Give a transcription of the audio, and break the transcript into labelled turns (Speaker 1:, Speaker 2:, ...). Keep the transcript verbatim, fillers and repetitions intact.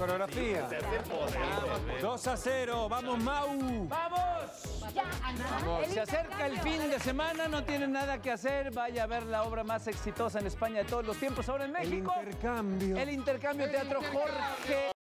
Speaker 1: coreografía. dos a cero, vamos Mau.
Speaker 2: ¡Vamos! Vamos. Se acerca el fin de semana, no tienen nada que hacer. Vaya a ver la obra más exitosa en España de todos los tiempos, ahora en México.
Speaker 1: El intercambio.
Speaker 2: El intercambio Teatro Jorge.